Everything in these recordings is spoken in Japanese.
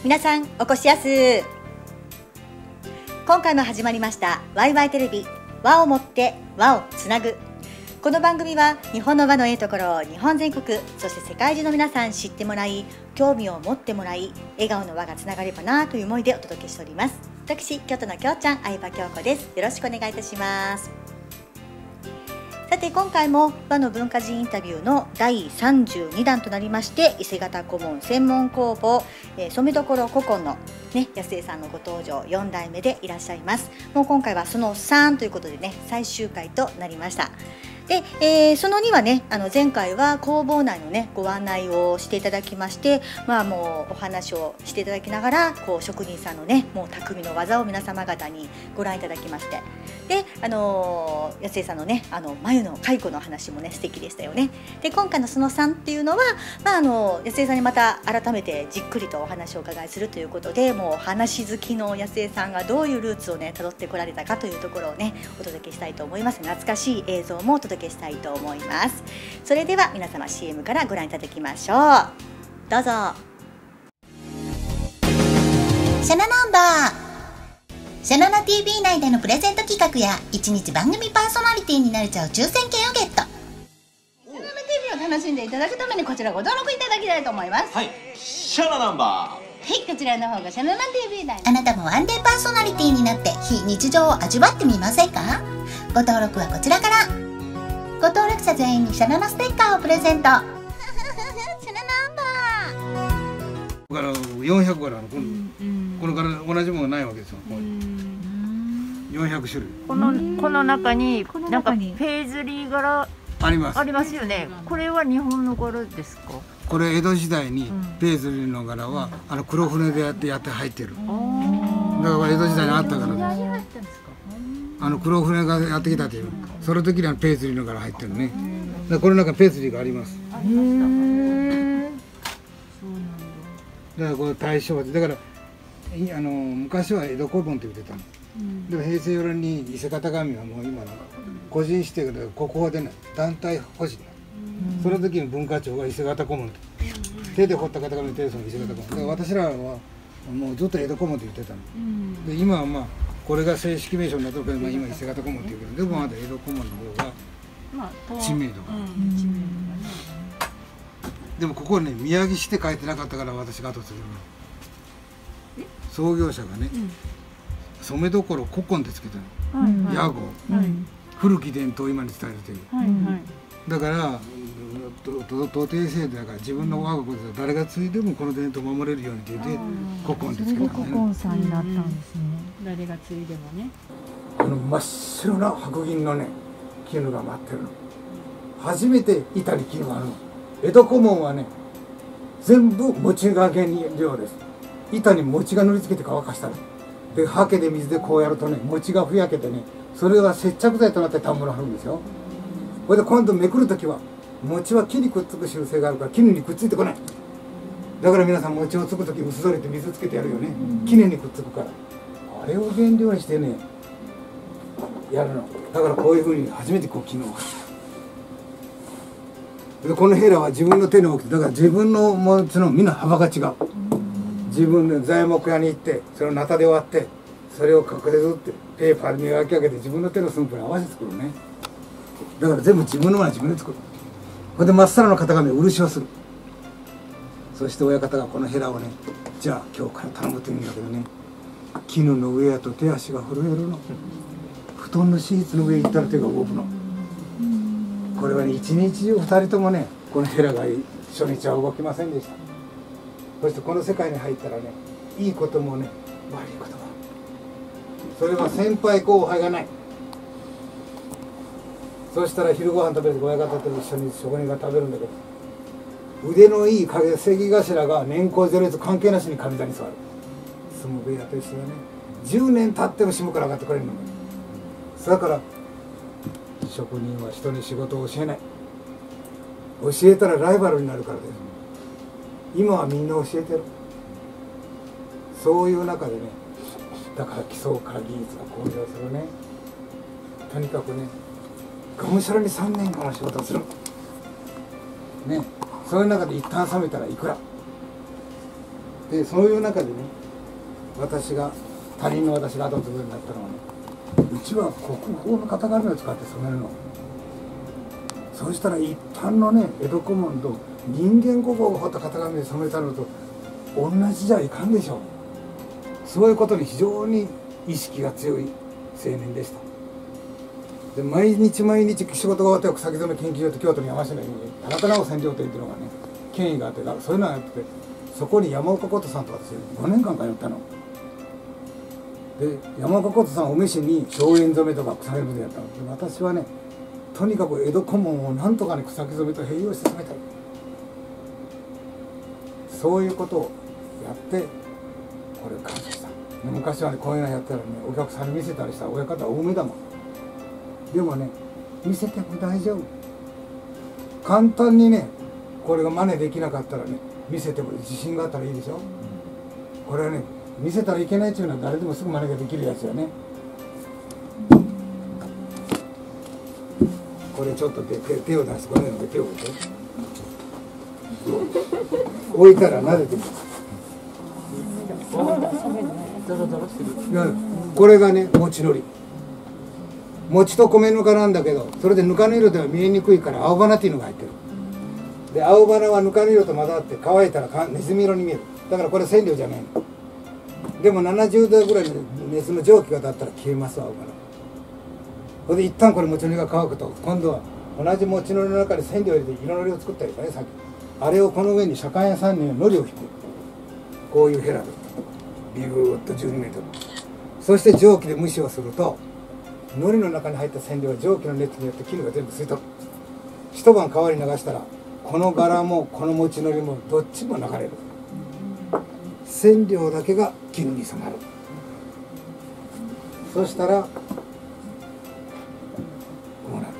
皆さんお越しやす。今回も始まりましたワイワイテレビ、和をもって和をつなぐ。この番組は日本の和のいいところを日本全国、そして世界中の皆さん知ってもらい、興味を持ってもらい、笑顔の輪がつながればなという思いでお届けしております。私、京都の京ちゃん、相葉京子です。よろしくお願いいたします。さて今回も和の文化人インタビューの第32弾となりまして、伊勢型小紋専門工房、染所古今の安江さんのご登場4代目でいらっしゃいます。もう今回はその3ということでね、最終回となりました。で、その2はね、前回は工房内のねご案内をしていただきまして、もうお話をしていただきながら、こう職人さんのねもう匠の技を皆様方にご覧いただきまして、で安江さんのね眉の蚕の話もね素敵でしたよね。で今回のその3っていうのは、安江さんにまた改めてじっくりとお話をお伺いするということで、もう話好きの安江さんがどういうルーツをね辿ってこられたかというところをねお届けしたいと思います。懐かしい映像もお届けしたいと思います。それでは皆様 CM からご覧いただきましょう。どうぞ。 シャナナンバーシャナナ TV 内でのプレゼント企画や1日番組パーソナリティになれちゃう抽選券をゲット。 シャナナ TV を楽しんでいただくためにこちらご登録いただきたいと思います。 はい、シャナナンバはい、こちらの方がシャナナ TV 内。 あなたもワンデーパーソナリティになって非日常を味わってみませんか？ご登録はこちらから。ご登録者全員にシャナナステッカーをプレゼント。シャナナンバーから400からこのから同じものがないわけですよ。400種類。 この中になんかペイズリー柄あります。 ありますよね。これは日本の柄ですか？ これ江戸時代にペイズリーの柄は黒船でやって入ってる。だから江戸時代にあったからです。黒船がやってきたという、その時にはペイズリーの柄入ってるね。だからこれなんかペイズリーがあります。だからこれ大正で、だから昔は江戸小紋って言ってたの。でも平成4年に伊勢型紙はもう今の個人指定で国宝でね団体保持になる。その時に文化庁が伊勢型小紋って手で彫った型紙でその伊勢型小紋。だから私らはもうずっと江戸小紋って言ってたの。で今はこれが正式名称になってるけど、今伊勢型小紋って言うけど、でもまだ江戸小紋の方が知名度が。でもここね宮城市って書いてなかったから私が後継ぐの。創業者がね、染所古今ってつけたの。屋号、古き伝統を今に伝えるという。だから徒弟制度だから自分の我が子で誰が継いでもこの伝統を守れるようにって言って古今ってつけたのね。 古今さんになったんですね。誰が継いでもね。 真っ白な白銀のね絹が舞ってるの。初めて板に絹があるの。江戸小紋はね全部餅が原料です。板に餅が塗りつけて乾かしたので、ハケで水でこうやるとね餅がふやけてね、それが接着剤となって反物を貼るんですよ。これで今度めくるときは餅は木にくっつく習性があるから絹にくっついてこない。だから皆さん餅をつくとき薄取りって水つけてやるよね。絹にくっつくから、あれを原料にしてねやるの。だからこういうふうに初めてこう絹をで、このヘラは自分の手の大きさだから自分の餅の実の幅が違う。自分で材木屋に行ってそれをナタで割ってそれを隠れずってペーパーで磨き上げて自分の手の寸法に合わせて作るね。だから全部自分のものは自分で作る。これでまっさらの型紙を漆をする。そして親方がこのヘラをね、じゃあ今日から頼むって言うんだけどね、絹の上やと手足が震えるの。布団のシーツの上に行ったら手が動くの。これはね一日中2人ともねこのヘラが初日は動きませんでした。そしてこの世界に入ったらね、いいこともね悪いことも、それは先輩後輩がない。そしたら昼ご飯食べると親方と一緒に職人が食べるんだけど、腕のいい関頭が年功序列関係なしに上座に座る。相撲部屋と一緒だね。10年経っても下から上がってくれるの。だから職人は人に仕事を教えない。教えたらライバルになるからです。今はみんな教えてる。そういう中でね、だから基礎から技術が向上するね。とにかくねがむしゃらに3年間の仕事をするね。そういう中で一旦冷めたらいくらでそういう中でね、私が他人の私が後継ぐようになったのはね、うちは国宝の型紙を使って染めるの。そうしたら一般のね江戸小紋と人間国宝が彫った型紙で染めたのと同じじゃいかんでしょう。そういうことに非常に意識が強い青年でした。で毎日仕事が終わっては草木染め研究所と京都の山科に田中直染料店っていうのがね権威があって、そういうのをやってて、そこに山岡琴さんと私5年間通ったの。で山岡琴さんはお召しに荘園染めとか草木染めでやったので、私はねとにかく江戸小紋をなんとかね草木染めと併用して染めたい、そういうことをやってこれを感謝した。昔はねこういうのやったらねお客さんに見せたりしたら親方は多めだもん。でもね見せても大丈夫。簡単にねこれが真似できなかったらね見せても自信があったらいいでしょ。これはね見せたらいけないっていうのは誰でもすぐ真似ができるやつよね。これちょっと手を出して、このように手を置いて置いたら撫でてみる。これがね餅のり、餅と米ぬかなんだけど、それでぬかの色では見えにくいから青花っていうのが入ってる。で青花はぬかの色と混ざって乾いたらネズミ色に見える。だからこれ染料じゃないの。でも70度ぐらいの熱の蒸気が立ったら消えます青花。それで一旦これ餅のりが乾くと、今度は同じ餅のりの中で染料入れて色のりを作ったりとかね、さっきあれをこの上に左官屋さんにのりを引く、こういうヘラでビューッと12メートル、そして蒸気で蒸しをするとのりの中に入った染料は蒸気の熱によって絹が全部吸い取る。一晩川に流したらこの柄もこの餅のりもどっちも流れる。染料だけが絹に染まる。そしたらこうなる。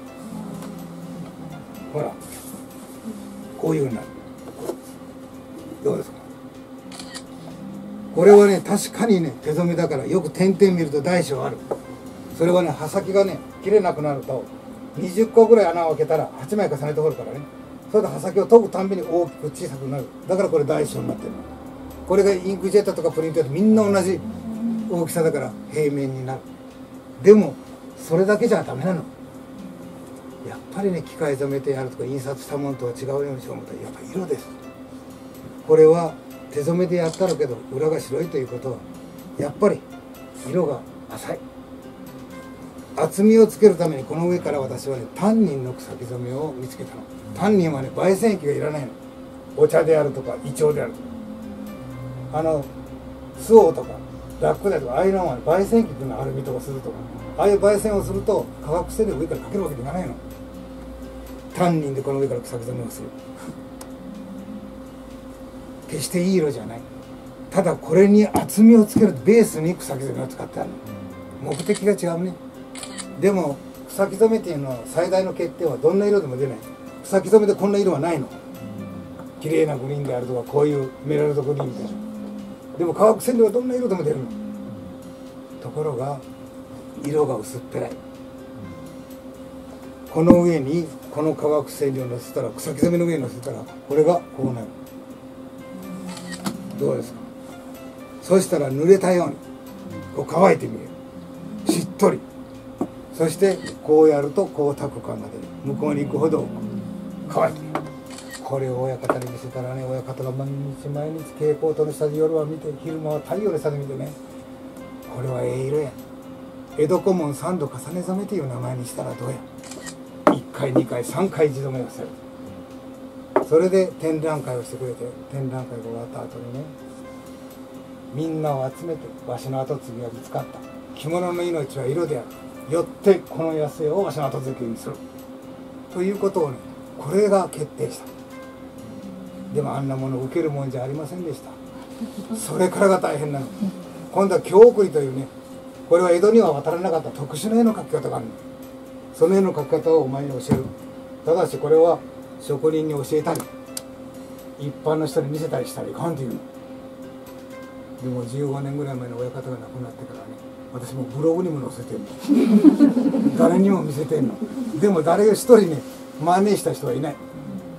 ほらこういうふうになる。どうですか。これはね確かにね手染めだからよく点々見ると大小ある。それはね刃先がね切れなくなると20個ぐらい穴を開けたら8枚重ねて彫るからね、それで刃先を研ぐたんびに大きく小さくなる。だからこれ大小になってるの。これがインクジェットとかプリントとみんな同じ大きさだから平面になる。でもそれだけじゃダメなの。やっぱりね機械染めてやるとか印刷したものとは違うようにしようと思ったらやっぱり色です。これは手染めでやったるけど裏が白いということはやっぱり色が浅い。厚みをつけるためにこの上から私はねタンニンの草木染めを見つけたの。タンニンはね焙煎機がいらないの。お茶であるとかイチョウであるとかスオとかラックだとかああいうのは焙煎機っていうのはアルミとかするとかああいう焙煎をすると化学性で上からかけるわけにいかないの。タンニンでこの上から草木染めをする。決していい色じゃない。ただこれに厚みをつけるベースに草木染めを使ってあるの。目的が違うね。でも草木染めっていうのは最大の欠点はどんな色でも出ない。草木染めでこんな色はないの。綺麗なグリーンであるとかこういうメラルドグリーンみたいな。でも化学染料はどんな色でも出るの。ところが色が薄っぺらい。この上にこの化学染料をのせたら草木染めの上にのせたらこれがこうなる。どうですか。そしたら濡れたようにこう乾いてみる。しっとり。そしてこうやるとこう炊く感が出る。向こうに行くほど乾いてみる。これを親方に見せたらね、親方が毎日蛍光灯の下で夜は見て昼間は太陽の下で見てね、これはええ色や。江戸小紋3度重ね染めという名前にしたらどうや。1回2回3回地染めをする。それで展覧会をしてくれて、展覧会が終わった後にね、みんなを集めてわしの後継ぎが見つかった。着物の命は色である。よってこの野生をわしの後継ぎにするということをね、これが決定した。でもあんなものを受けるもんじゃありませんでした。それからが大変なの。今度は京送りというね、これは江戸には渡らなかった特殊な絵の描き方があるの。その絵の描き方をお前に教える。ただしこれは職人に教えたり一般の人に見せたりしたらいかんというの。でも15年ぐらい前の親方が亡くなってからね、私もブログにも載せてんの。誰にも見せてんの。でも誰一人ね真似した人はいない。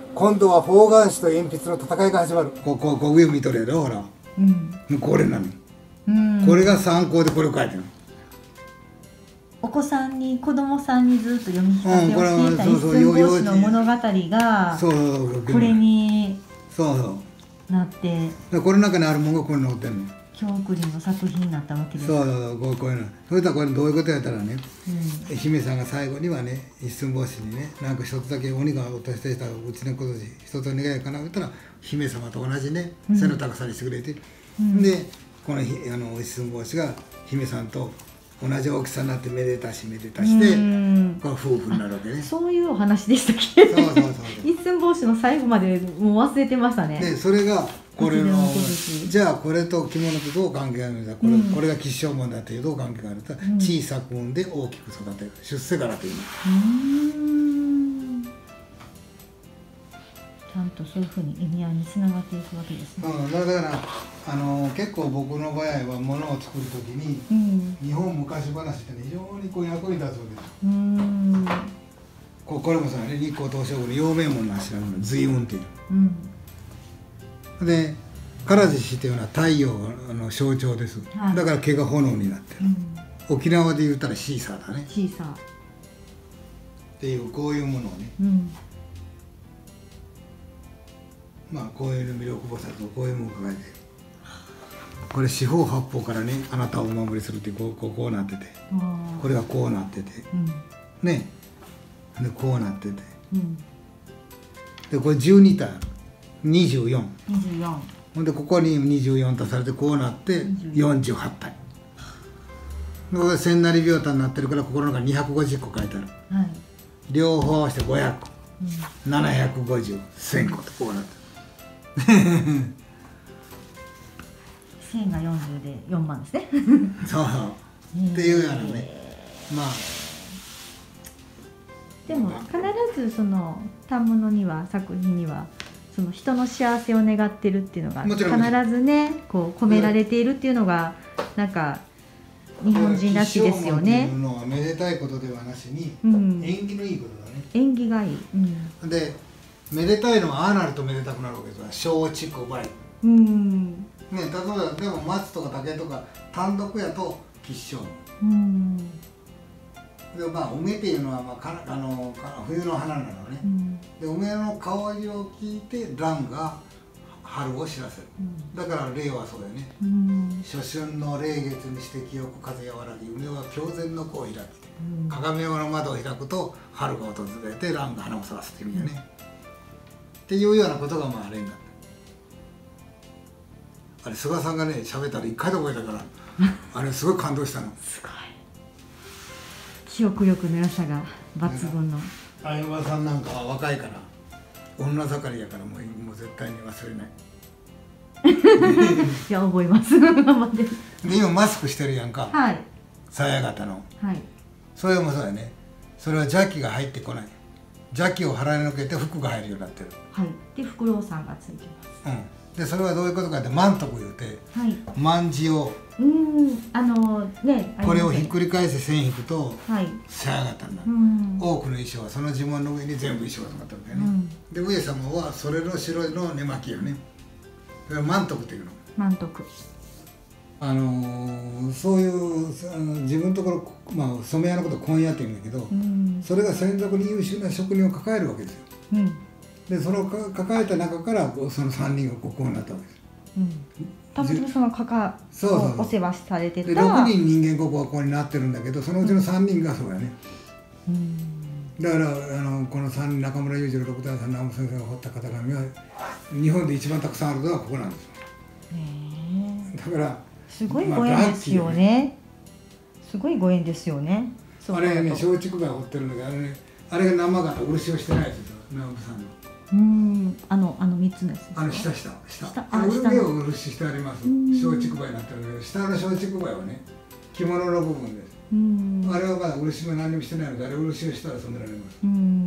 今度は方眼紙と鉛筆の戦いが始まる。こう上見とるやろ、ほら。これなの。これが参考でこれを書いてる。 お子さんに子供さんにずっと読み聞かせをしていた一寸法師の物語がこれになってこれの中にあるものがこれに載ってるの。 京送りの作品になったわけです。 こういうの。それとはこれどういうことやったらね、姫さんが最後にはね、一寸法師にね、なんか一つだけ鬼が落としてたうちのことで一つお願いかなと言ったら、姫様と同じね背の高さにしてくれて、でこの一寸法師が姫さんと同じ大きさになってめでたししてこれ夫婦になるわけね。 そういうお話でしたっけ。一寸法師の最後までもう忘れてましたね。 でそれがこれのじゃあこれと着物とどう関係があるんだ、これが吉祥紋だっていうどう関係があるか、小さく産んで大きく育てる出世柄というの。 ちゃんとそういうふうに意味合いにつながっていくわけですね。 だから結構僕の場合はものを作るときに、日本昔話って非常にこう役に立つわけです。これもさね、日光東照宮の陽明門の柱の随雲っていう。で唐獅子っていうのは太陽の象徴です。だから毛が炎になってる。沖縄で言ったらシーサーだね。 シーサーっていうこういうものをね。まあこういう魅力菩薩をこういうものを抱えている。これ四方八方からね、あなたをお守りするってこうなってて、これがこうなってて、ね、でこうなってて、でこれ12体ある。24。ほんでここに24足されてこうなって48体。これ千成秒単になってるからここの中に250個書いてある。両方合わせて500個、750、1000個ってこうなってる。 1000が40で4万ですね。 そうっていうようなね。まあでも必ずその反物には作品にはその人の幸せを願ってるっていうのが必ずねこう込められているっていうのがなんか日本人らしいですよね。 吉祥紋っていうのはめでたいことではなしに、縁起のいいことだね。 縁起がいい。 でめでたいのはああなるとめでたくなるわけですよ。松竹梅。ね、例えばでも松とか竹とか単独やと吉祥紋。でまあ梅っていうのは、冬の花なのね。で梅の香りを聞いて蘭が春を知らせる。だから令和はそうだよね。初春の霊月にして清く風和らぎ、梅は狂然の子を開き、鏡の窓を開くと春が訪れて蘭が花を咲かすっていう意味だね。っていうようなことがまああれになって。あれ菅さんがね喋ったら一回で覚えたからあれすごい感動したの。 すごい記憶力の良さが抜群の。 相葉さんなんかは若いから女盛りやからもう絶対に忘れない。 いや覚えます。 で今マスクしてるやんか。 はい。 さや型の。 はい。 それもそうやね。それは邪気が入ってこない。邪気を払いのけて服が入るようになってる。 はい。でフクロウさんがついてます。 でそれはどういうことかって満徳言うて、卍をこれをひっくり返して線引くとさや型になる。多くの衣装はその呪文の上に全部衣装がかかってるわけね。で上様はそれの白の寝巻きよね。それは満徳っていうの。 満徳。 そういう自分のところ、染め屋のことを紺屋って言うんだけど、それが専属に優秀な職人を抱えるわけですよ。でその抱えた中からその3人がこうなったわけです。 たまたまそのお世話されてた 6人人間国はここになってるんだけど、そのうちの3人がそうやね。だからこの3人、中村雄二郎六太さん、南部先生が彫った型紙は日本で一番たくさんあるのはここなんですよ。だからすごいご縁ですよね。すごいご縁ですよね。 あれね、松竹梅彫ってるんだけど、あれが生型漆をしてないですよ、南部さんの。 3つのやつですか。 下上を漆してあります。松竹梅になってるんだけど、下の松竹梅はね着物の部分です。あれはまだ漆も何にもしてないので、あれ漆をしたら染められます。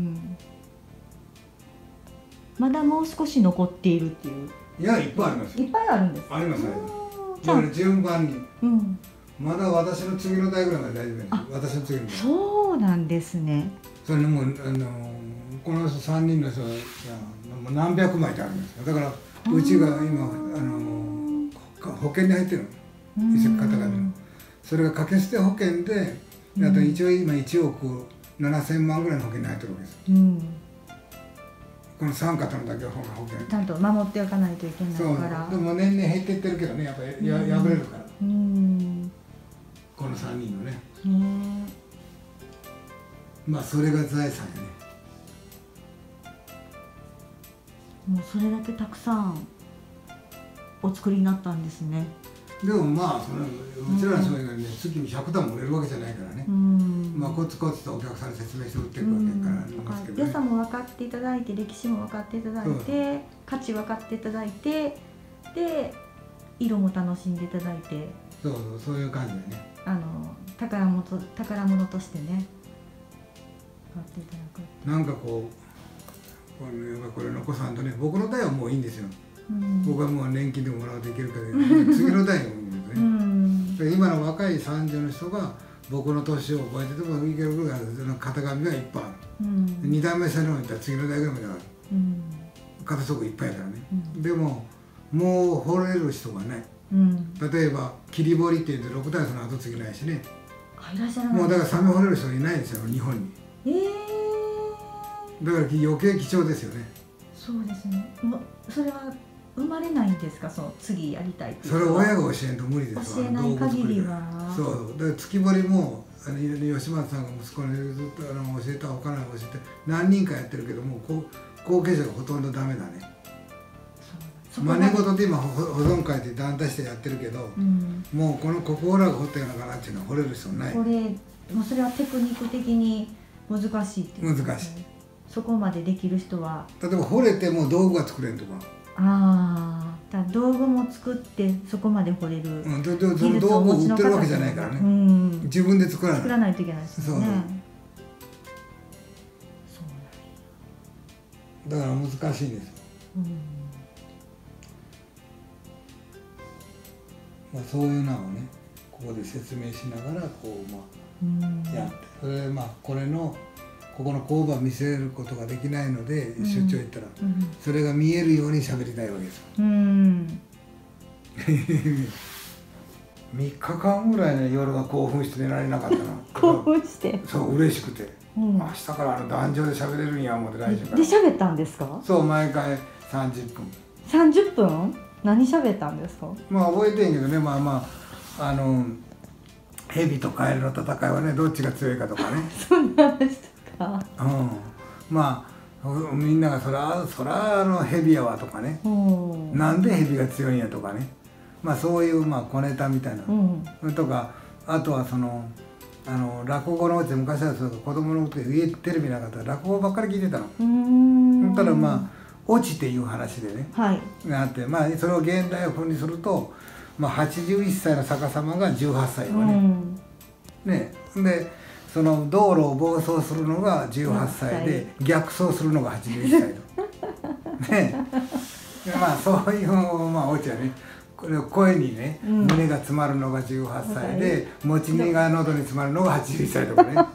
まだもう少し残っているっていう。 いや、いっぱいあります。 いっぱいあるんです。 あります。だから順番に、まだ私の次の代ぐらいまで大丈夫です。私の次の代。 そうなんですね。 それにもうこの3人の人がもう何百枚ってあるんですよ。だからうちが今保険に入ってるの、移植型紙の。それが掛け捨て保険で、あと一応今1億7000万ぐらいの保険に入ってるわけです。この3型のだけは保険ちゃんと守っておかないといけないから。 そうでも年々減っていってるけどね、やっぱり破れるから、この3人のね。まあそれが財産やね。 もうそれだけたくさんお作りになったんですね。 でもまあそのうちらの商品がね、月に100段も売れるわけじゃないからね。まあコツコツとお客さんに説明して売っていくわけからなんですけどね。 良さも分かっていただいて、歴史も分かっていただいて、価値分かっていただいて、で色も楽しんでいただいて、 そういう感じだよね。 宝物としてね買っていただく。 なんかこれ残さんとね、僕の代はもういいんですよ。僕はもう年金でももらうといけるけど、次の代がいいんですね。今の若い30の人が僕の年を覚えててもいけるぐらいの型紙がいっぱいある。2代目3代目いったら次の代ぐらいまである。型底いっぱいやからね。でももう掘れる人がね、例えば切り彫りって言って6代その後継ぎないしね。もうだからサメ掘れる人いないんですよ、日本に。だから余計貴重ですよね。 そうですね。それは生まれないんですか、その次やりたいっていう。 それを親が教えんと無理ですわ。教えない限りは。 そう、だから月彫りも吉松さんが息子にずっと教えた、他の教えて何人かやってるけども、後継者がほとんどダメだね。真似事って今保存会って団体してやってるけど、もうここオラが掘ったような形っていうのは掘れる人ない。 もうそれはテクニック的に難しいっていう。 難しい。 そこまでできる人は。 例えば掘れても道具が作れんとか。 だ道具も作ってそこまで掘れる。 その道具を売ってるわけじゃないからね。自分で作らないといけないですよね。 だから難しいんですよ。まあそういうのをね、ここで説明しながらやって、それでこれのここの工場見せることができないので、出張行ったらそれが見えるように喋りたいわけですよ。3日間ぐらいね、夜は興奮して寝られなかったな。 興奮して。 そう嬉しくて、明日から壇上で喋れるんや思って来週から。 で喋ったんですか？ そう、毎回30分。 30分？何喋ったんですか？ まあ覚えてんけどね、蛇とカエルの戦いはね、どっちが強いかとかね。 そんな話とか。 みんながそら蛇やわとかね。なんで蛇が強いんやとかね。そういう小ネタみたいな。とか、あとは落語のうち昔は子供のうちでテレビなかったら落語ばっかり聞いてたの。ただオチっていう話でね、あって、それを現代風にすると、81歳の逆さまが18歳よね。でその道路を暴走するのが18歳で逆走するのが81歳と。ね、そういうオチはね、声にね、胸が詰まるのが18歳で、持ち身が喉に詰まるのが81歳とかね。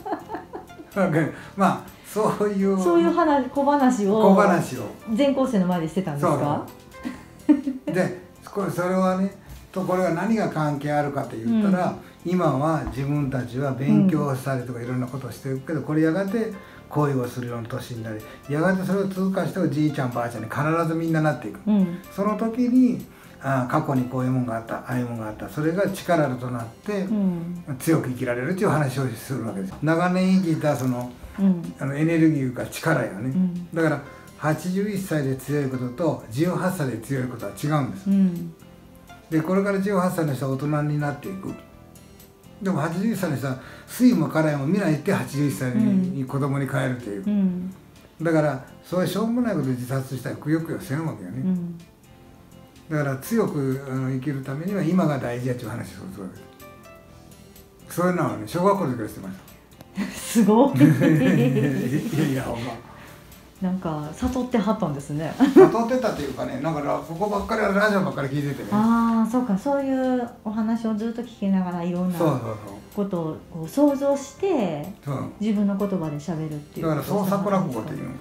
そういう小話を全校生の前でしてたんですか？ でそれはね、これが何が関係あるかと言ったら、今は自分たちは勉強したりとかいろんなことをしてるけど、これやがて恋をするような年になり、やがてそれを通過しておじいちゃんばあちゃんに必ずみんななっていく。その時に過去にこういうもんがあった、ああいうもんがあった、それが力となって強く生きられるという話をするわけです。長年生きたエネルギーが力やね。だから81歳で強いことと18歳で強いことは違うんです。でこれから18歳の人は大人になっていく。でも81歳の人は酸いも辛いも見ないって81歳に子供に変えるという、だからそういうしょうもないことで自殺したらくよくよせんわけよね。だから強く生きるためには今が大事やっていう話をするわけです。そういうのはね、小学校の時からしてました。 すごい。 いやほんま。 なんか悟ってはったんですね。 悟ってたっていうかね、なんかここばっかりラジオばっかり聞いててね。 そうか、そういうお話をずっと聞きながらいろんなことをこう想像して自分の言葉で喋るっていう。 だから創作落語っていうのかね。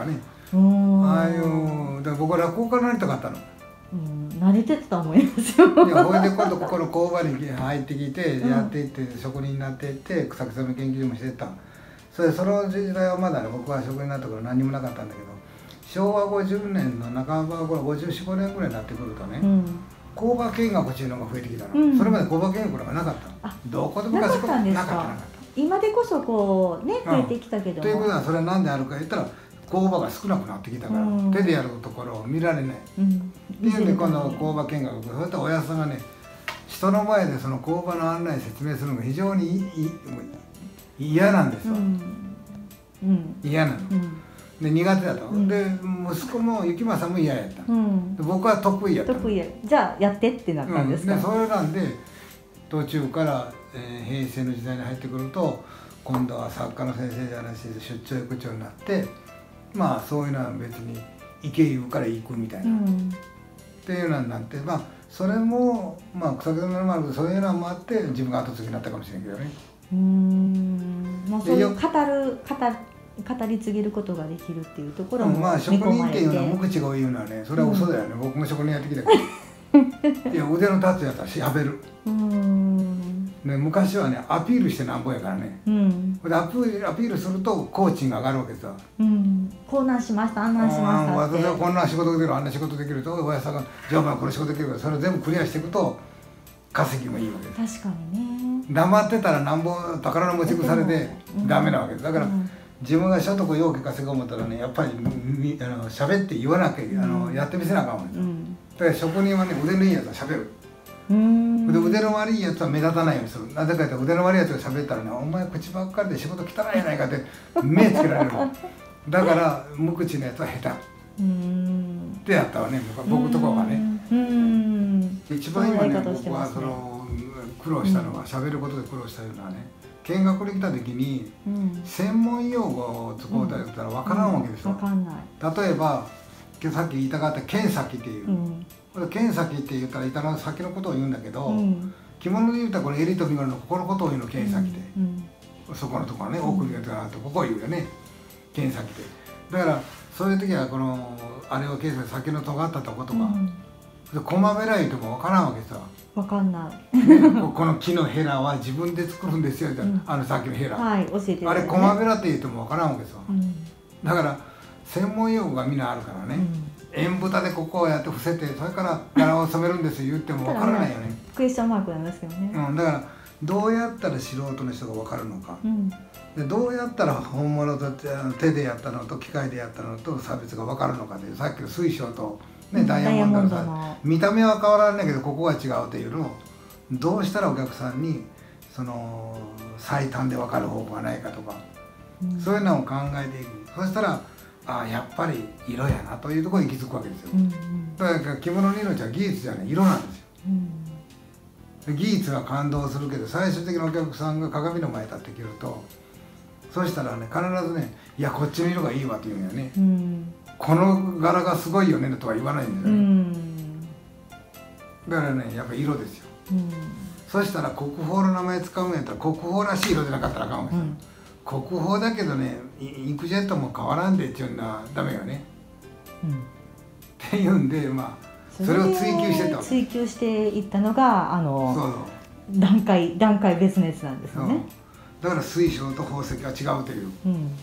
ああいうだから僕は落語家になりたかったの。 慣れてたと思いますよ。 いやほいで今度ここの工場に入ってきてやっていって職人になっていって草木染め研究所もしてた。その時代はまだね僕は職人になった頃何にもなかったんだけど、昭和50年の半ば頃54、5年ぐらいになってくるとね、工場見学っていうのが増えてきたの。それまで工場見学がなかったの。どこでもなかったんですか。 なかった。 今でこそこうね増えてきたけども。 ということはそれは何であるか言ったら工場が少なくなってきたから、手でやるところを見られない。っていうんで今度工場見学、そういったおやつさんがね人の前でその工場の案内説明するのが非常に嫌なんですよ。嫌なの。で苦手だと。で息子も雪間さんも嫌やった。僕は得意やった。 得意や。じゃあやってってなったんですか。 でそれなんで途中から平成の時代に入ってくると今度は作家の先生じゃなし出張役長になって、まあそういうのは別に行け言うから行くみたいな、っていうのになって、まあそれもまあ草木染めの丸でそういうのもあって自分が後継ぎになったかもしれんけどね。 まあそういう語り継げることができるっていうところもまあ職人っていうのは無口が多いのはね、それは嘘だよね。僕も職人やってきたけどいや腕の立つやつはしゃべる。ね、昔はねアピールしてなんぼやからね、でアピールすると工賃が上がるわけですよ。 こうなんしました、あんなんしましたって、 私はこんな仕事できる、あんな仕事できるとおやさんがじゃあお前これ仕事できるから、それを全部クリアしていくと稼ぎもいいわけです。 確かにね。 黙ってたらなんぼ宝の持ち腐れでダメなわけです。だから、自分が所得要求稼ぐ思ったらね、やっぱり喋って言わなきゃやってみせなあかんわけですよ。だから職人はね腕のいいやつは喋る。で腕の悪いやつは目立たないようにする。なぜかというと腕の悪いやつが喋ったらね、お前口ばっかりで仕事汚いやないかって目つけられる。だから無口なやつは下手ってやったわね、僕とかはね。一番今ね僕はその苦労したのは、喋ることで苦労したのはね、見学に来た時に専門用語を使うたりしたら分からんわけですよ。例えばさっき言いたかった剣先っていう、剣先って言ったら板の先のことを言うんだけど、着物で言ったらこれ襟と身ごろのここのことを言うの剣先で、そこのところね奥にやってあってここを言うよね剣先で。だからそういう時はこのあれを剣先先の尖ったとことか、駒べらいとか分からんわけさ。 分かんない。 この木のヘラは自分で作るんですよ、さっきのヘラ。 はい、教えて。 あれ駒べらって言っても分からんわけさ。だから専門用語がみんなあるからね。円蓋でここをやって伏せて、それから柄を染めるんですよ言っても分からないよね。 クエスチョンマークなんですけどね。 だからどうやったら素人の人が分かるのか、でどうやったら本物と手でやったのと機械でやったのと差別が分かるのかという、さっきの水晶と、ね、ダイヤモンドのさ、見た目は変わらないけどここが違うというのをどうしたらお客さんにその最短で分かる方法がないかとか、そういうのを考えていく。そしたらああやっぱり色やなというところに行き着くわけですよ。だから着物の命は技術じゃない、色なんですよ。技術は感動するけど、最終的なお客さんが鏡の前に立ってきると、そうしたらね必ずね「いやこっちの色がいいわ」って言うんよね。この柄がすごいよねとは言わないんですよね。だからねやっぱり色ですよ。そしたら国宝の名前使うんやったら国宝らしい色でなかったらあかんわけですよ。国宝だけどねインクジェットも変わらんでっていうのはダメよね。っていうんでまあそれを追求してったわけ。 追求していったのが段階別のやつなんですよね。 だから水晶と宝石は違うという。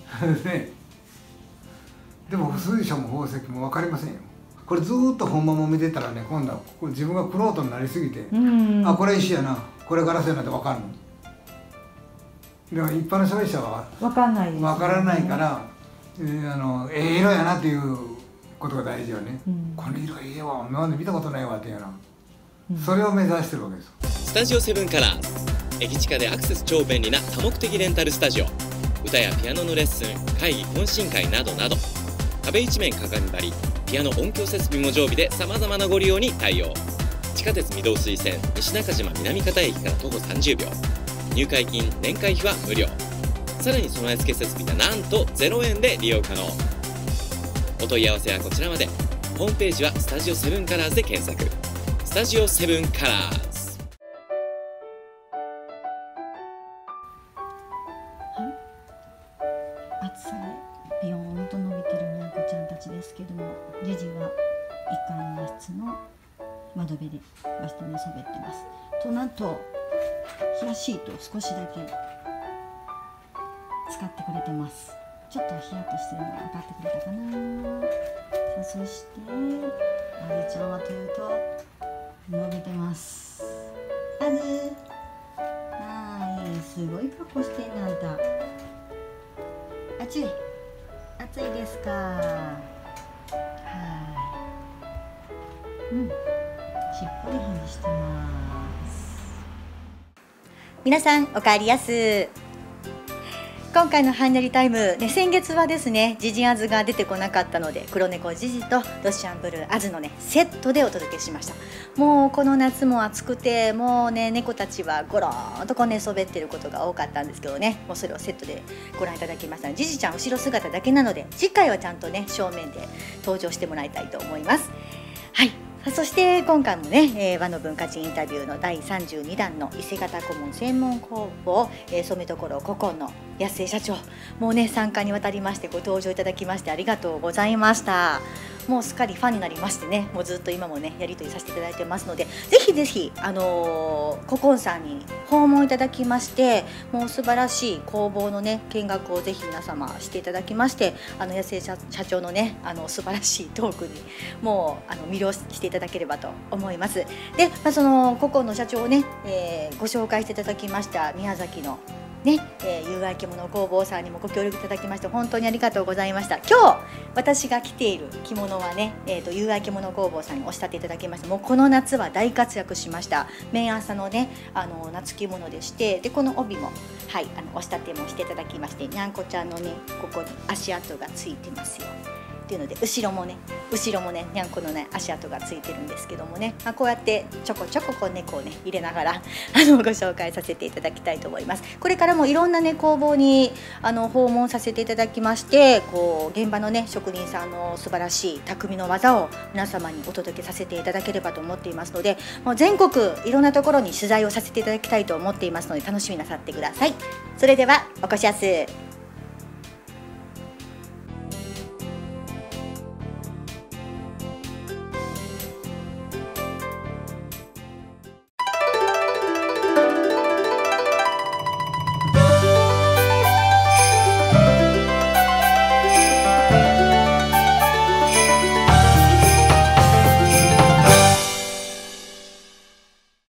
でも水晶も宝石も分かりませんよ。これずーっと本物見てたらね、今度は自分が玄人になりすぎて、あこれ石やな、これガラスやなって分かるの。でも一般の消費者は分からないから、色やなっていうことが大事よね。この色ええわ、今まで見たことないわっていうような、それを目指してるわけです。 スタジオセブンカラーズ、駅近でアクセス超便利な多目的レンタルスタジオ。歌やピアノのレッスン、会議懇親会などなど、壁一面鏡張り、ピアノ音響設備も常備でさまざまなご利用に対応。地下鉄御堂筋線西中島南方駅から徒歩30秒。入会金年会費は無料。さらに備え付け設備がなんと0円で利用可能。お問い合わせはこちらまで。ホームページはスタジオセブンカラーズで検索。スタジオセブンカラーズ。 暑さでビヨーンと伸びてるにゃんこちゃんたちバスト寝そべってます。となんと冷やシートを少しだけ使ってくれてます。ちょっとヒヤッとしてるのが分かってくれたかな。さあそしてあずちゃんはというと伸びてます。あずはいすごい格好してんねあんた。暑いですか。はいしっぽり返事してます。 皆さんおかえりやす。今回のハンニャリタイム、ね、先月はですねジジアズが出てこなかったので黒猫ジジとロシアンブルーアズのねセットでお届けしました。もうこの夏も暑くてもうね猫たちはゴローンとこう寝そべってることが多かったんですけどね、もうそれをセットでご覧いただきましたので、ジジちゃん後ろ姿だけなので次回はちゃんとね正面で登場してもらいたいと思います。はい、そして今回もね、和の文化人インタビューの第32弾の伊勢型顧問専門工房、染め所古今の安江社長、もうね参加にわたりましてご登場いただきましてありがとうございました。もうすっかりファンになりましてね、もうずっと今もねやり取りさせていただいてますので、ぜひぜひ古今さんに訪問いただきまして、もう素晴らしい工房のね見学をぜひ皆様していただきまして、安江社長のね素晴らしいトークにもう魅了していただければと思います。で、その古今の社長をね、ご紹介していただきました宮崎のね、友愛着物工房さんにもご協力いただきまして本当にありがとうございました。今日私が着ている着物はね、友愛着物工房さんにお仕立ていただきまして、もうこの夏は大活躍しました綿麻のね夏着物でして、でこの帯もはいお仕立てもしていただきまして、にゃんこちゃんのねここに足跡がついてますよっていうので、後ろもねにゃんこのね足跡がついてるんですけどもね、こうやってちょこちょここう猫をね入れながらご紹介させていただきたいと思います。これからもいろんなね工房に訪問させていただきまして、こう現場のね職人さんの素晴らしい匠の技を皆様にお届けさせていただければと思っていますので、もう全国いろんなところに取材をさせていただきたいと思っていますので楽しみなさってください。それではおこしやす。